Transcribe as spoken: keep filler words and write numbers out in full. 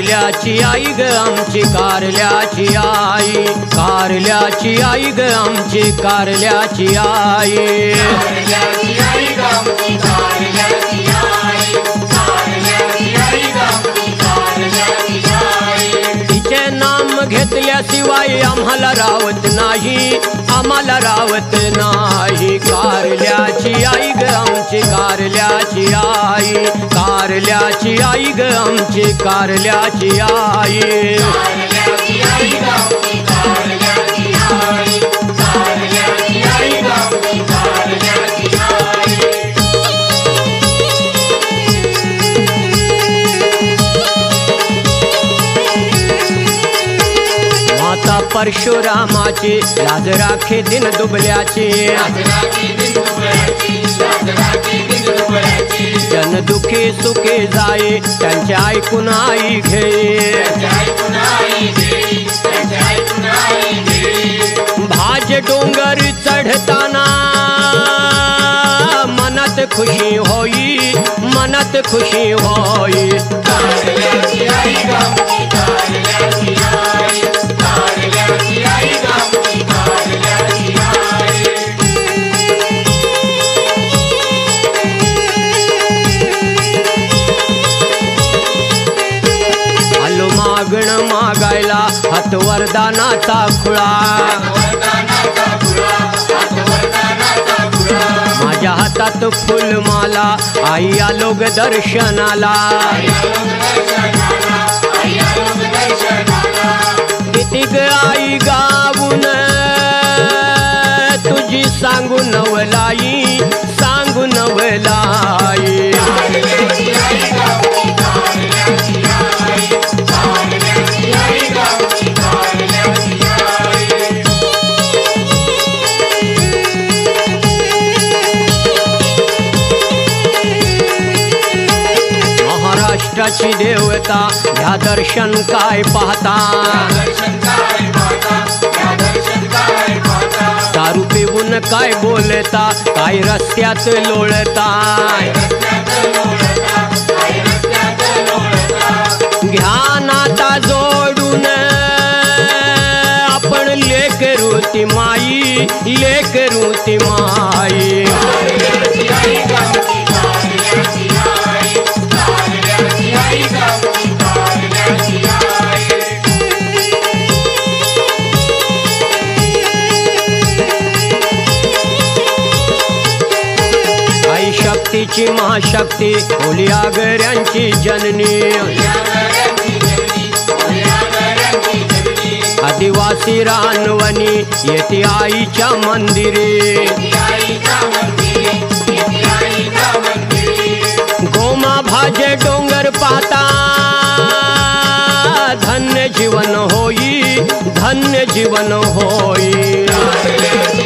कारल्याची आई ग आमची कारल्याची आई, कारल्याची आई ग आमची कारल्याची आई, कारल्याची आई ग आमची कारल्याची आई, कारल्याची आई ग आमची कारल्याची आई। तिचे नाम घेतल्याशिवाय आम्हाला रावत नाही, आम्हाला रावत नाही। कारल्याची आई ग आमची कारल्याची आई, कारल्याची आई ग आमची कारल्याची आई, कारल्याची आई ग आमची कारल्याची आई, कारल्याची आई ग आमची कारल्याची आई। माता परशुरामाची लाज राखे दिन दुबल्याची, जन दुखी सुखी जाई त्यांचे ऐकून आई घे, भाज डोंगर चढताना मनात खुशी होई, मनात खुशी होई। कारल्याची आई ग आमची कारल्याची आई, कारल्याची आई ग आमची कारल्याची आई। आलो मागण मागायला हात वरदानाचा खुळा, माझ्या हातात फुलमाला आई आलो ग दर्शनाला, किती ग आई गाऊन तुझी सांगू नवलाई, सांगू नवलाई। महाराष्ट्राची देवता ह्या दर्शन काय पाहता, दारू पिऊन काय बोलता, काय रस्त्यात लोळता, घ्या नाता जोडून आपण लेकरू ती माई, लेकरू ती माई। आई शक्तीची महाशक्ती ओली आगऱ्यांची जननी, आदिवासी रानवनी येते आईच्या मंदिरी, गोमा भाजे डोंगर पाता धन्य जीवन होई, धन्य जीवन होई।